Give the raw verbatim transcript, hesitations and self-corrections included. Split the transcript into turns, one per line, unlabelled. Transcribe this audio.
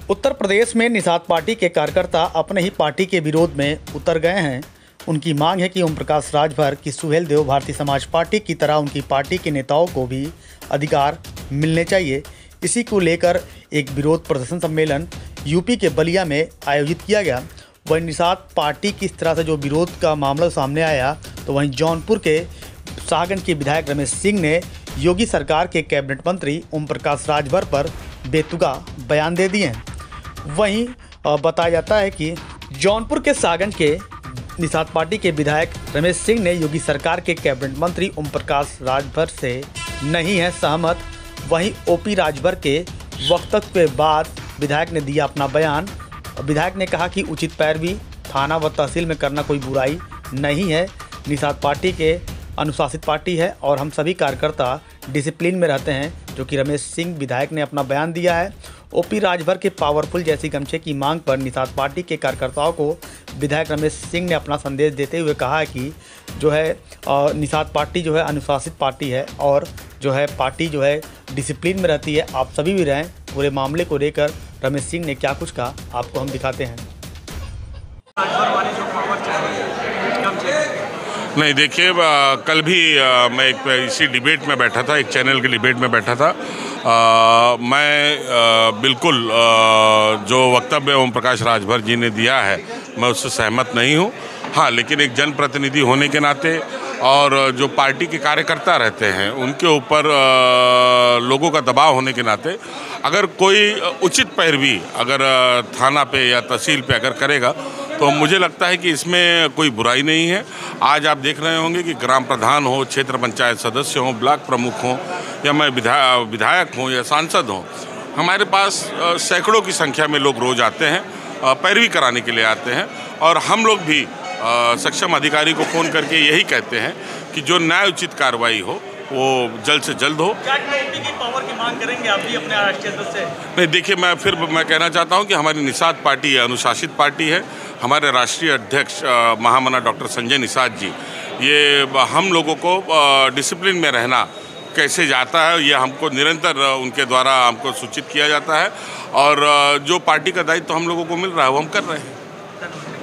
उत्तर प्रदेश में निषाद पार्टी के कार्यकर्ता अपने ही पार्टी के विरोध में उतर गए हैं। उनकी मांग है कि ओम प्रकाश राजभर की सुहेलदेव भारतीय समाज पार्टी की तरह उनकी पार्टी के नेताओं को भी अधिकार मिलने चाहिए। इसी को लेकर एक विरोध प्रदर्शन सम्मेलन यूपी के बलिया में आयोजित किया गया। वहीं निषाद पार्टी की इस तरह से जो विरोध का मामला सामने आया, तो वहीं जौनपुर के शाहगंज के विधायक रमेश सिंह ने योगी सरकार के कैबिनेट मंत्री ओम प्रकाश राजभर पर बेतुका बयान दे दिए हैं। वहीं बताया जाता है कि जौनपुर के शाहगंज के निषाद पार्टी के विधायक रमेश सिंह ने योगी सरकार के कैबिनेट मंत्री ओम प्रकाश राजभर से नहीं है सहमत। वहीं ओपी राजभर के वक्तव्य के बाद विधायक ने दिया अपना बयान। विधायक ने कहा कि उचित पैरवी थाना व तहसील में करना कोई बुराई नहीं है। निषाद पार्टी के अनुशासित पार्टी है और हम सभी कार्यकर्ता डिसिप्लिन में रहते हैं, जो कि रमेश सिंह विधायक ने अपना बयान दिया है। ओपी राजभर के पावरफुल जैसी गमछे की मांग पर निषाद पार्टी के कार्यकर्ताओं को विधायक रमेश सिंह ने अपना संदेश देते हुए कहा है कि जो है निषाद पार्टी जो है अनुशासित पार्टी है और जो है पार्टी जो है डिसिप्लिन में रहती है। आप सभी भी रहें। पूरे मामले को लेकर रमेश सिंह ने क्या कुछ कहा आपको हम दिखाते हैं।
नहीं, देखिए, कल भी आ, मैं एक इसी डिबेट में बैठा था, एक चैनल के डिबेट में बैठा था। आ, मैं आ, बिल्कुल आ, जो वक्तव्य ओम प्रकाश राजभर जी ने दिया है, मैं उससे सहमत नहीं हूँ। हाँ, लेकिन एक जनप्रतिनिधि होने के नाते और जो पार्टी के कार्यकर्ता रहते हैं उनके ऊपर लोगों का दबाव होने के नाते अगर कोई उचित पैरवी अगर थाना पे या तहसील पे अगर करेगा तो मुझे लगता है कि इसमें कोई बुराई नहीं है। आज आप देख रहे होंगे कि ग्राम प्रधान हो, क्षेत्र पंचायत सदस्य हों, ब्लॉक प्रमुख हों या मैं विधायक विधायक हूँ या सांसद हूँ, हमारे पास सैकड़ों की संख्या में लोग रोज आते हैं, पैरवी कराने के लिए आते हैं। और हम लोग भी सक्षम अधिकारी को फ़ोन करके यही कहते हैं कि जो न्याय उचित कार्रवाई हो वो जल्द से जल्द हो।
क्या ओपी की पावर की मांग करेंगे आप भी अपने राष्ट्रीय अध्यक्ष से?
नहीं, देखिए, मैं फिर मैं कहना चाहता हूं कि हमारी निषाद पार्टी है, अनुशासित पार्टी है। हमारे राष्ट्रीय अध्यक्ष महामना डॉक्टर संजय निषाद जी, ये हम लोगों को डिसिप्लिन में रहना कैसे जाता है ये हमको निरंतर उनके द्वारा हमको सूचित किया जाता है और जो पार्टी का दायित्व हम लोगों को मिल रहा है वो हम कर रहे हैं।